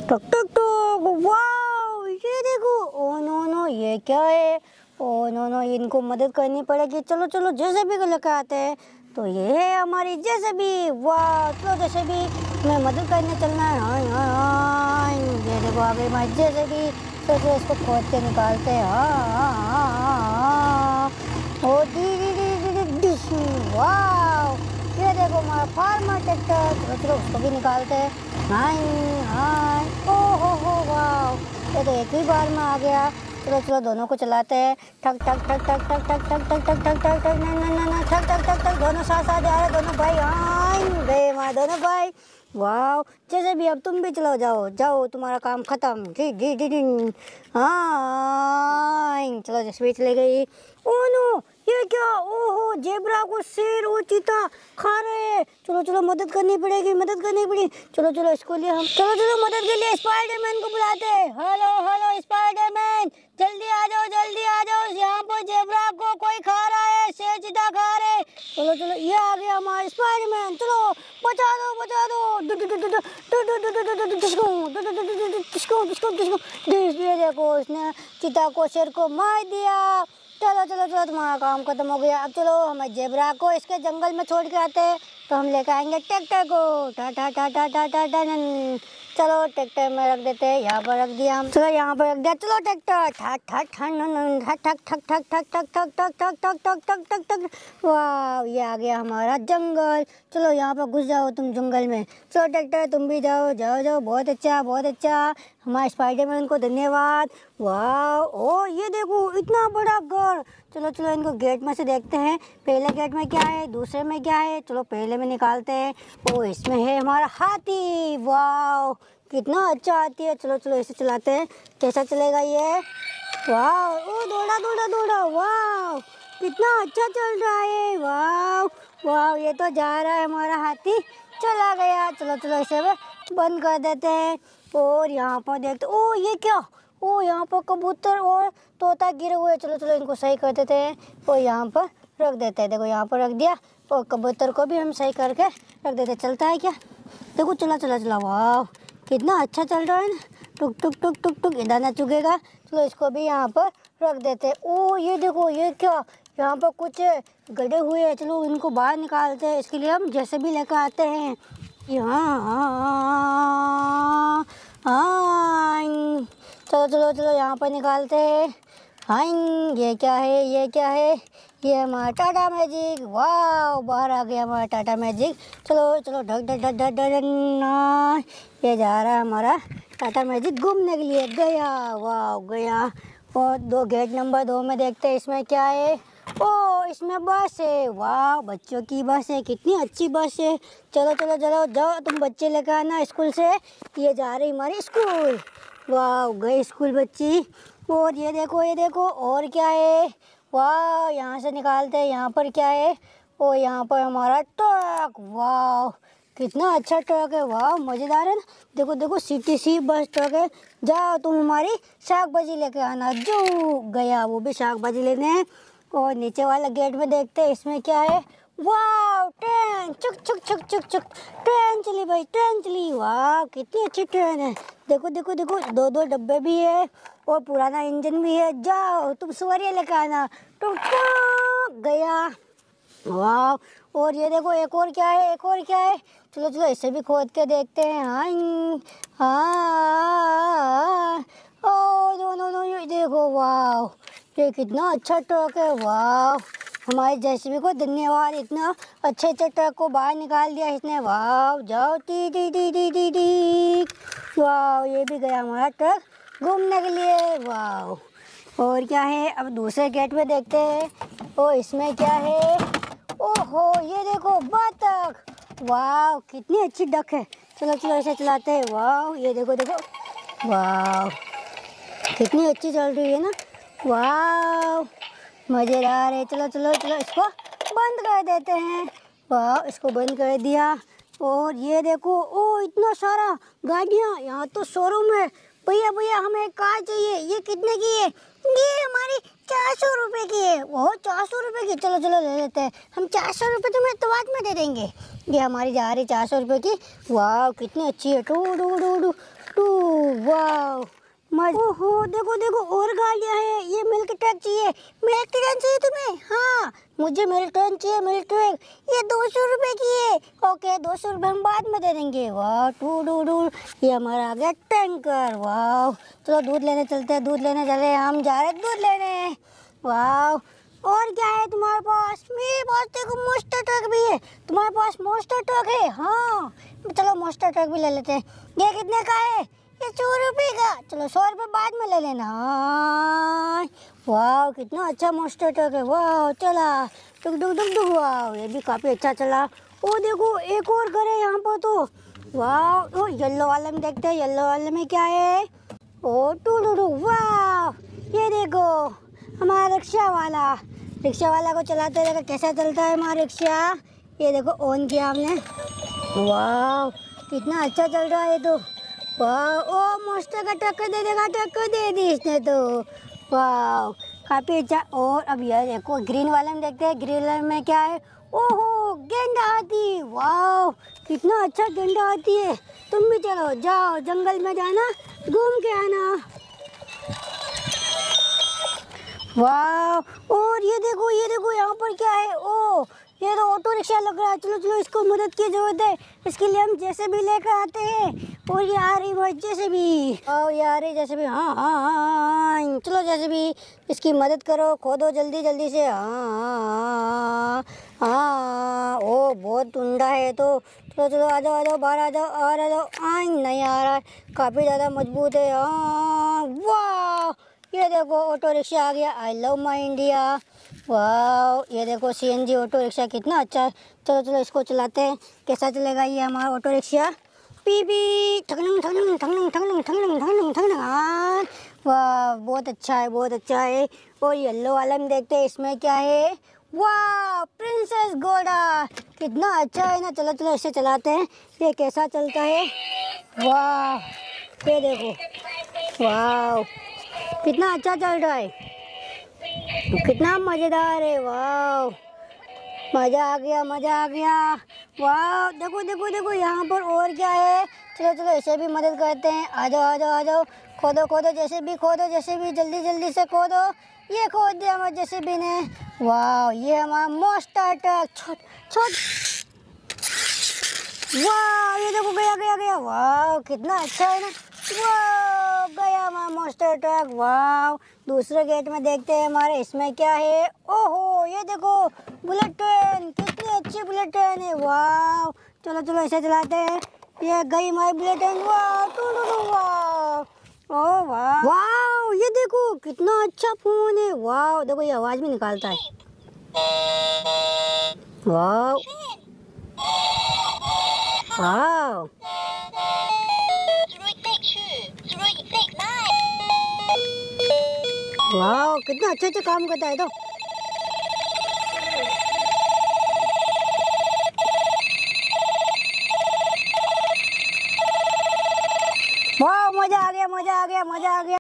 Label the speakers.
Speaker 1: टक टक टक, वाओ ये देखो। ओ नो नो, ये क्या है? ओ नो नो, इनको मदद करनी पड़ेगी। चलो चलो जेसीबी को लेकर आते हैं। तो ये है हमारी जेसीबी। वाह, चलो जेसीबी में मदद करने चलना है। हाँ हाँ हाँ, ये देखो आ गई हमारी जेसीबी। तो इसको खोद के निकालते हैं। हाँ हाँ हाँ, ओ डी डी डी डी डी डिश। वाह, ये देखो हमारा फार्मर ट्रैक्टर। चलो चलो उसको भी निकालते हैं। हाय हाय, ओ हो वाह, ये तो एक ही बार में आ गया। चलो चलो दोनों को चलाते हैं। ठक ठक ठक ठक ठक ठक ठक ठक ठक ठक ठक ठक, ना ना ना, ठक ठक ठक ठक, दोनों साथ साथ जा रहे दोनों भाई। हाय गए हमारे दोनों भाई। वाह, जैसे भी अब तुम भी चलो, जाओ जाओ, तुम्हारा काम खत्म। जी जी जी जी, हाँ चलो जैसे भी चले गई। ओ नो, ये क्या? ओहो, जेब्रा को शेर और चीता खा रहे हैं। चलो चलो मदद करनी पड़ेगी, मदद करनी पड़ेगी। चलो चलो इसको लिए हम, चलो चलो मदद के लिए स्पाइडरमैन को बुलाते हैं। हेलो हेलो स्पाइडरमैन, जल्दी आ जाओ, जल्दी आ जाओ। यहाँ पर जेब्रा को कोई खा रहा है, शेर चीता खा रहे हैं। चलो चलो, ये आ गया हमारा स्पाइडरमैन। चलो बचा दो, बचा दो। ये देखो, उसने चीता को, शेर को मार दिया। चलो चलो चलो, तुम्हारा काम खत्म हो गया। अब चलो हमें जेब्रा को इसके जंगल में छोड़ के आते हैं। तो हम लेकर आएंगे ट्रैक्टर को। टा टा टा टा टा टा टा। चलो ट्रैक्टर में रख देते हैं, यहाँ पर रख दिया हम। चलो यहाँ पर रख दिया। चलो ट्रैक्टर, ठक ठक ठक ठक ठक ठक ठक ठक ठक ठक ठक ठक ठक ठक ठक ठक। वाह, ये आ गया हमारा जंगल। चलो यहाँ पर घुस जाओ तुम जंगल में। चलो ट्रैक्टर तुम भी जाओ जाओ जाओ, बहुत अच्छा बहुत अच्छा। हमारे स्पाइडरमैन को धन्यवाद। वाह, ओ ये देखो इतना बड़ा घर। चलो चलो इनको गेट में से देखते हैं। पहले गेट में क्या है, दूसरे में क्या है। चलो पहले में निकालते हैं। ओ इसमें है हमारा हाथी। वाह, कितना अच्छा हाथी है। चलो चलो इसे चलाते हैं, कैसा चलेगा ये। वाह, ओ दौड़ा दौड़ा दौड़ा। वाह, कितना अच्छा चल रहा है। वाह वाह, ये तो जा रहा है हमारा हाथी, चला गया। चलो चलो इसे बंद कर देते हैं। और यहाँ पर देखते, ओ ये क्या? ओ यहाँ पर कबूतर और तोता गिरे हुए। चलो चलो इनको सही कर देते हैं और यहाँ पर रख देते हैं। देखो यहाँ पर रख दिया। और कबूतर को भी हम सही करके रख देते। चलता है क्या? देखो चला चला चला। वाह, कितना अच्छा चल रहा है ना। टुक टुक टुक टुक टुक, इधर ना चुकेगा। चलो इसको भी यहाँ पर रख देते हैं। ओ ये देखो, ये क्या? यहाँ पर कुछ गड़े हुए हैं। चलो इनको बाहर निकालते हैं। इसके लिए हम जैसे भी लेकर आते हैं। यहाँ हाँ, चलो चलो चलो यहाँ पर निकालते हैं। हाँ, ये क्या है, ये क्या है? ये हमारा टाटा मैजिक। वाह, बाहर आ गया हमारा टाटा मैजिक। चलो चलो ढक ढक ढक ढक ढक। ये जा रहा है हमारा टाटा मैजिक घूमने के लिए। गया, वाह गया। और गेट नंबर 2 में देखते हैं इसमें क्या है। ओ इसमें बस है। वाह, बच्चों की बस है, कितनी अच्छी बस है। चलो चलो चलो जाओ, तुम बच्चे लेकर आना स्कूल से। ये जा रही हमारी स्कूल। वाह, गए स्कूल बच्ची। और ये देखो और क्या है। वाह, यहाँ से निकालते हैं। यहाँ पर क्या है? और यहाँ पर हमारा ट्रक। वाह, कितना अच्छा ट्रक है। वाह, मज़ेदार है ना। देखो देखो, सीटीसी बस ट्रक है। जाओ तुम हमारी शाक भाजी लेके आना। जो गया वो भी शाक भाजी लेने। और नीचे वाला गेट में देखते हैं इसमें क्या है। वाह, ट्रेन, चुक चुक चुक चुक चुक, ट्रेन चली भाई, ट्रेन चली। वाह, कितनी अच्छी ट्रेन है। देखो देखो देखो, 2 डब्बे भी है और पुराना इंजन भी है। जाओ तुम सवारियाँ लेकर आना। टुक गया। वाह, और ये देखो एक और क्या है, एक और क्या है। चलो चलो इसे भी खोद के देखते हैं। हाँ हाँ, ओ नो नो नो, ये देखो। वाह, ये कितना अच्छा ट्रक है। वाह, हमारे जेसीबी को धन्यवाद, इतना अच्छे अच्छे ट्रक को बाहर निकाल दिया इसने। वाह, जाओ टी टी टी टी टी टी। वाह, ये भी गया हमारा ट्रक घूमने के लिए। वाह, और क्या है, अब दूसरे गेट में देखते हैं। ओ इसमें क्या है? ओहो, ये देखो बतख। वाह, कितनी अच्छी डक है। चलो चलो ऐसे चलाते हैं। वाह, ये देखो देखो। वाह, कितनी अच्छी चल रही है ना। वाह, मज़ेदार है। चलो चलो चलो इसको बंद कर देते हैं। वाह, इसको बंद कर दिया। और ये देखो, ओ इतना सारा गाड़ियाँ, यहाँ तो शोरूम है। भैया भैया, हमें एक कार चाहिए। ये कितने की है? ये हमारी 400 रुपये की है। वो 400 रुपये की? चलो चलो ले लेते हैं। हम 400 रुपये तुम्हें तो बाद में दे देंगे। ये हमारी जा रही 400 रुपये की। वाह, कितनी अच्छी है। टू डू डू डू टू। मच। ओहो देखो देखो और गाड़ियाँ हैं। ये मिल्क ट्रक चाहिए, मिल्क ट्रक चाहिए तुम्हें? हाँ मुझे मिल्क ट्रक चाहिए, मिल्क ट्रक। ये 200 रुपए की है। ओके 200 रुपये हम बाद में दे देंगे। वाह टू डू डू, ये हमारा आ गया टैंकर। वाह चलो दूध लेने चलते हैं, दूध लेने चले, हम जा रहे हैं दूध लेने। वाह और क्या है तुम्हारे पास? मेरे पास देखो मोस्टर ट्रक भी है। तुम्हारे पास मोस्टर ट्रक है? हाँ चलो मोस्टर ट्रक भी ले लेते हैं। ये कितने का है? ये 100 रुपये का। चलो 100 रुपये बाद में ले लेना। वाह कितना अच्छा मोस्टर ट्रक है। वाह चला डुक डुक डुक डुक। वाह ये भी काफ़ी अच्छा चला। ओ देखो एक और घर है यहाँ पर तो। वाह ओ येलो वाले में देखते हैं, येलो वाले में क्या है? ओ टू डू डू। वाह ये देखो हमारा रिक्शा वाला को चलाते देखो कैसा चलता है हमारा रिक्शा। ये देखो ऑन किया हमने। वाह कितना अच्छा चल रहा है तो। वाह ओ मोस्टर का टक्कर दे देगा, टक्कर दे दी इसने तो। वाह काफ़ी अच्छा। और अब यार देखो ग्रीन वाले में देखते हैं, ग्रीन वाले में क्या है? ओहो गेंडा हाथी। वाह कितना अच्छा गेंडा हाथी है। तुम भी चलो जाओ जंगल में जाना, घूम के आना। वाह और ये देखो यहाँ पर क्या है? ओ ये तो ऑटो रिक्शा लग रहा है। चलो चलो इसको मदद की जरूरत है, इसके लिए हम जैसे भी लेकर आते हैं। और ये आ रही वो जैसे भी, आओ ये आ रही जैसे भी। हाँ हाँ हाँ चलो जैसे भी इसकी मदद करो, खोदो जल्दी जल्दी से। हाँ हाँ ओ बहुत उंडा है तो। चलो चलो आ जाओ बाहर आ जाओ, और आ जाओ। नहीं आ रहा है, काफ़ी ज़्यादा मजबूत है। हाँ वाह ये देखो ऑटो रिक्शा आ गया। I love my India. वाह ये देखो सीएनजी ऑटो रिक्शा कितना अच्छा है। चलो चलो इसको चलाते हैं, कैसा चलेगा ये हमारा ऑटो रिक्शा। पी पी ठगनंग ठगनंग ठगनंग ठगनंग ठगनंग ठगनंग ठगनंग। वाह बहुत अच्छा है, बहुत अच्छा है। और येलो वाला में देखते हैं इसमें क्या है? वाह प्रिंसेस घोड़ा कितना अच्छा है ना। चलो चलो इसे चलाते हैं, ये कैसा चलता है। वाह ये देखो वाह कितना अच्छा चल रहा है, कितना मज़ेदार है। वाह मज़ा आ गया, मज़ा आ गया। वाह देखो देखो देखो यहाँ पर और क्या है? चलो चलो इसे भी मदद करते हैं। आ जाओ आ जाओ आ जाओ। खोदो खोदो जैसे भी, खोदो जैसे भी, जल्दी जल्दी से खोदो। ये खोद दिया हमारे जैसे भी ने। वाह ये हमारा मोस्टर ट्रक छोट छोट। वाह ये देखो गया गया गया। वाह कितना अच्छा है ना। वाह गया हमारा मोस्टर ट्रक। वाह दूसरे गेट में देखते हैं हमारे इसमें क्या है। ओहो ये देखो बुलेट ट्रेन, कितनी अच्छी बुलेट ट्रेन है। वाह चलो चलो इसे चलाते हैं, ये गई हमारी बुलेट ट्रेन। वाह टू टू टू। वाह ओ वाह वाह ये देखो कितना अच्छा फोन है। वाह देखो ये आवाज भी निकालता है। वाह वाह वाह कितना अच्छे अच्छे काम करता है तो। वाह मजा आ गया, मजा आ गया, मजा आ गया।